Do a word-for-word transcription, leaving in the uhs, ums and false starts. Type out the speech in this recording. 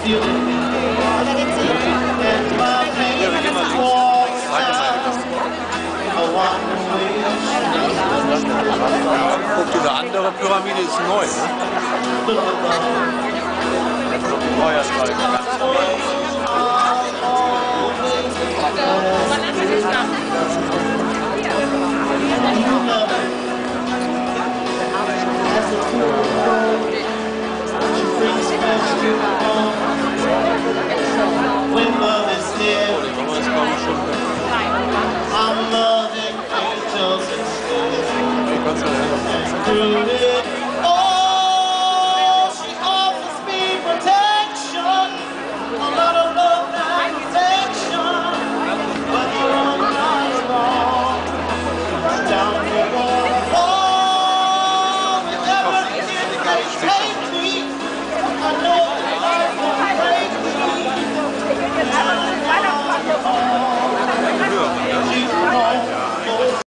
Ja, wir gehen mal links. Warte mal. Guck, diese andere Pyramide ist neu, ne? Feuerstrahl ganz neu. When love is here, Oh, die Nummer ist, glaube ich, schon weg. I'm loving angels instead. Ich kann es ja Through it